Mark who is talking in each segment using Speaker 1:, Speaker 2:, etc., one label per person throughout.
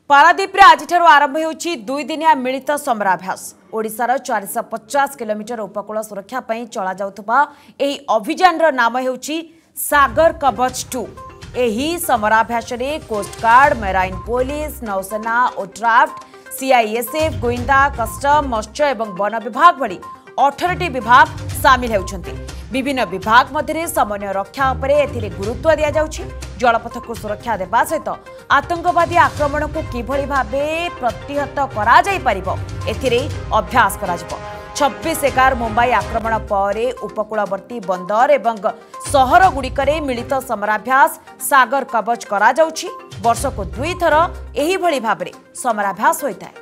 Speaker 1: पारादीप रे आज आरंभ होउछि 2 दिनिया मिलित समराभ्यास। ओडिशार 450 किलोमीटर उपकूल सुरक्षा पई चला जाउथबा एही अभियान रो नाम होउछि सागर कवच 2। एही समराभ्यास रे कोस्ट गार्ड, मेराइन पुलिस, नौसेना, ओड्राफ्ट, सीआईएसएफ, गोइंदा, कस्टम, मत्स्य एवं वन विभाग भली 18टी विभाग सामिल होउछन्ति। विभिन्न विभाग मध्य समन्वय रक्षा उपरे एथिरे गुरुत्व दिया जाउछि। जलपथ को सुरक्षा देबा सहित आतंकवादी आक्रमण को किभली भाबे प्रतिहत करा जाई परिबो एथिरे अभ्यास करा जिवो। 26/11 मुंबई आक्रमण पर उपकूलवर्ती बंदर एवं सहर गुड़िकरे मिलित समराभ्यास सागर कवच करा जाउछि। वर्ष को 2 थर एही भली भाबरे समराभ्यास होइताय।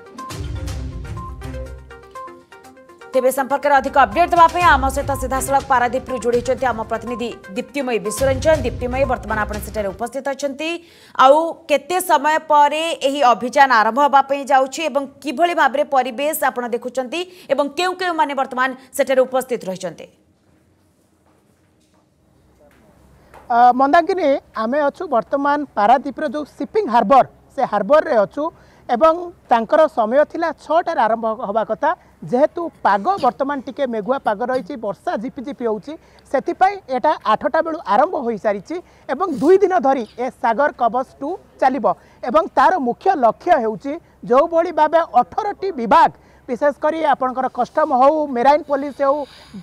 Speaker 1: तेबे संपर्क में अधिक अपडेट देवाई आम सहित सीधासल पारादीप जोड़ी आम प्रतिनिधि दीप्तिमयी विश्वरंजन। दीप्तिमयी बर्तमान आप उपस्थित अच्छा केते समय पर यही अभियान आरंभ होगापी जाऊँगी किभली भाव में परिवेश आप देखुं क्यों क्यों माने बर्तमान सेठे उपस्थित रही?
Speaker 2: मंदाकिनी आमे अच्छु बर्तमान पारादीप जो शिपिंग हार्बर से हार्बर रे अच्छु एवं तांकर समय थिला 6टार आरंभ होगा कथा जेहेतु पाग बर्तमान टिके मेघुआ पाग रही वर्षा झिपिझिपि होउछि सेतिपाई एटा 8टा बेलू आरंभ हो सारी एवं 2 दिन धरी ए सागर कवच 2 चलिबो एवं तार मुख्य लक्ष्य हेउछि जो भली भाबे 18टी विभाग विशेषकर आपणकर कस्टम हो, मेराइन पुलिस हो,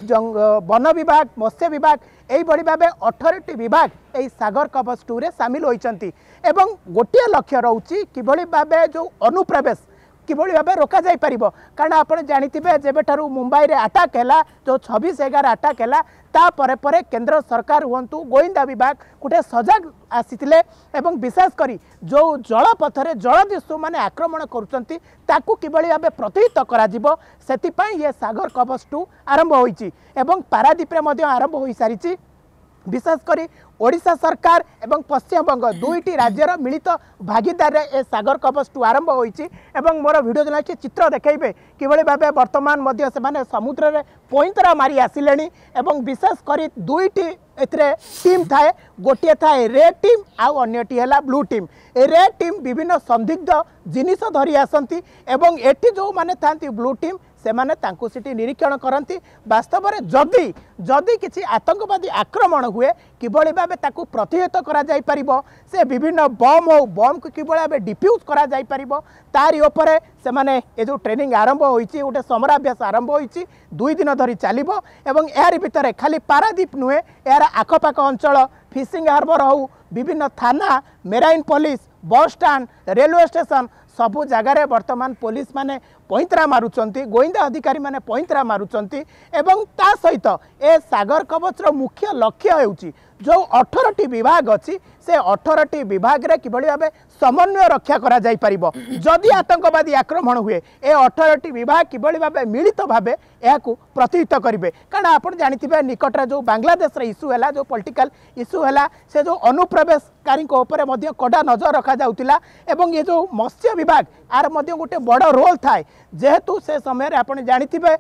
Speaker 2: वन विभाग, मत्स्य विभाग यही भाव 18टी विभाग यही सागर कवच 2 रे सामिल होइचंती एवं गोटे लक्ष्य रोचे किभली भाव जो अनुप्रवेश किभली भाव रोका जाई परिबो। कारण आप जानिथिबे जेबेठारु मुंबई रे अटैक हैला जो 26/11 अटैक हैला ता परे परे केंद्र सरकार हुंतु गोइंदा विभाग गोटे सजग आसीथिले एवं विशेष करी जो जलपथरे जलदस्यु माने आक्रमण करुचंती ताकू किभली भाव प्रतिहित करा जिवो सेति पई ये सागर कवच 2 आरंभ होईची एवं पारादीप रे मध्ये आरंभ होई सारीची। विशेषकर ओडिशा सरकार एवं पश्चिम बंग 2टी राज्यर मिलित भागीदार ए सागर कवच 2 आरंभ होईची एवं मोर वीडियो जर्नलिस्ट चित्र देखैबे किभली भाबे वर्तमान मध्ये से समुद्र रे पोइंतरा मारी आसिलेनी एवं विशेषकर 2टी एथरे टीम थाए गोटे थाए रेड टीम आउ अन्यटी हैला ब्लू टीम। ए रेड टीम विभिन्न संदिग्ध जिनिस धरी आसंती एवं एटी जो माने थांती ब्लू टीम से माने तांको सिटी निरीक्षण करती वास्तव में जदि जदि किसी आतंकवादी आक्रमण हुए किभली भाबे ताकू प्रतिहत करा जाई परिबो से विभिन्न बम हो बम को किभली भाबे डिफ्यूज करा जाई परिबो तारी उपरे से माने ए जो ट्रेनिंग आरंभ होईची गोटे समराभ्यास आरंभ होईची 2 दिन धरी चलिबो एवं यार भितर खाली पारादीप नुहे यार आखपाख अंचल फिशिंग हार्बर हो विभिन्न थाना, marine police, bus stand, railway station सबु जगार वर्तमान पुलिस माने पैंतरा मारुचंती, गोइंदा अधिकारी माने पैंतरा मारुचंती एवं ता सहित ए सागर कवच रो मुख्य लक्ष्य हेउची जो 18टी विभाग अच्छी से 18टी विभाग रे किभली भाबे समन्वय रक्षा करा जाई परिबो जदि आतंकवादी आक्रमण हुए ए 18टी विभाग किभली भाबे मिलित भाबे एहाकू प्रतिहित करिवे। कारण आपण जानिथिबे निकट रे जो बांग्लादेश रे इश्यू हैला जो पॉलिटिकल इश्यू हैला से जो अनुप्रवेशकारी को ऊपर मध्य कड़ा नजर रखा जाउतिला एवं ये जो मत्स्य विभाग आर मध्य गोटे बड़ रोल थाए जेहेतु से समय आपण जानिथिबे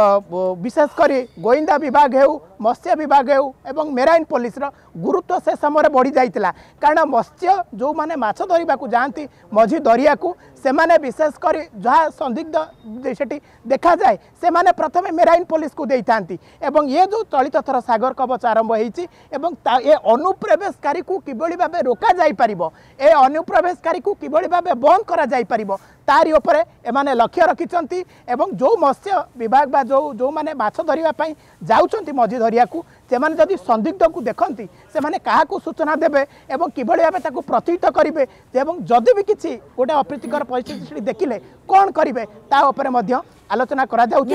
Speaker 2: विशेष करी गोइंदा विभाग हेउ, मत्स्य विभाग हेउ एवं मेराइन पुलिस रो गुरुत्व से समय बढ़ी जाइतिला। कारण मत्स्य जो माने माछ धरिबा को जानती मझी दरिया को से माने विशेष कर जहाँ संदिग्ध सेठी देखा जाए से माने प्रथमे मेराइन पुलिस को देइथांती एवं ये जो चलित थर सागर कवच आरंभ होईची एवं ए अनुप्रवेशकारी को किभली भाबे रोका जाई परिबो ए अनुप्रवेशकारी को किभली भाबे बंद करा जाई परिबो तारी उपरे एमाने लक्ष्य रखिचंती एवं जो मत्स्य विभाग बा जो माने माछ धरिबा पई जाउचंती मझी दरिया को से माने जदि संदिग्ध को देखंती से माने काहा को सूचना देबे एवं किभली भाबे ताको प्रतिहित करिवे एवं जदि भी किछि गोटे अप्रीतिकर परिस्थिति देखिले कोन करिवे ता उपरे मध्य आलोचना करा जाउछि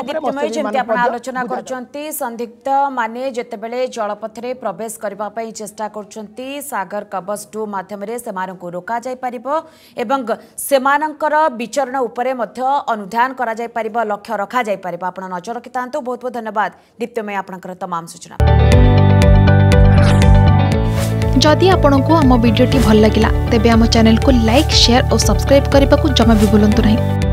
Speaker 1: आलोचना करछंती। संदिग्ध माने जेतेबेले जलपथरे प्रवेश करबा पई चेष्टा करछंती सागर कवच 2 माध्यम रे सेमानकु रोका जाय परिबो एवं सेमानकर विचरण उपरे मध्य अनुध्यान करा जाय परिबो लक्ष्य रखा जाय परिबो। आपण नजर रखितांतु बहुत बहुत धन्यवाद दीप्तमय आपनकर तमाम सूचना।
Speaker 3: जदि आपंक आम भिडी भल लगा तेब आम चैनल को लाइक, शेयर और सब्सक्राइब करने को जमा भी भूलु नहीं।